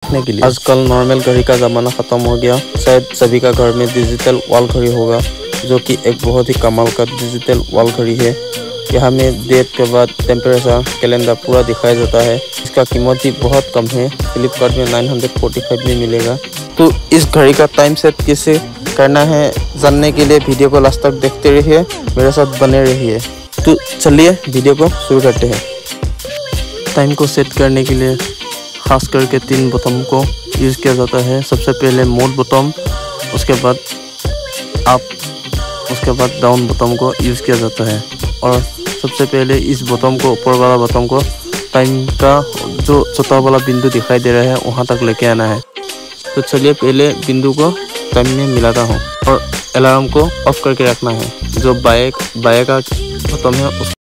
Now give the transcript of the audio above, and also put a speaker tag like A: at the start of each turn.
A: देखने के लिए। आजकल नॉर्मल घड़ी का ज़माना ख़त्म हो गया, शायद सभी का घर में डिजिटल वॉल घड़ी होगा, जो कि एक बहुत ही कमाल का डिजिटल वॉल घड़ी है। यहाँ में डेट के बाद टेम्परेचर कैलेंडर पूरा दिखाया जाता है। इसका कीमत भी बहुत कम है, फ्लिपकार्ट में 945 में मिलेगा। तो इस घड़ी का टाइम सेट कैसे करना है जानने के लिए वीडियो को लास्ट तक देखते रहिए, मेरे साथ बने रहिए। तो चलिए वीडियो को शुरू करते हैं। टाइम को सेट करने के लिए खास करके 3 बटन को यूज़ किया जाता है। सबसे पहले मोड बटन, उसके बाद अप, उसके बाद डाउन बटन को यूज़ किया जाता है। और सबसे पहले इस बटन को, ऊपर वाला बटन को टाइम का जो छोटा वाला बिंदु दिखाई दे रहा है वहाँ तक लेके आना है। तो चलिए पहले बिंदु को टाइम में मिलाता हूँ और अलार्म को ऑफ करके रखना है। जो बाएं का बटन है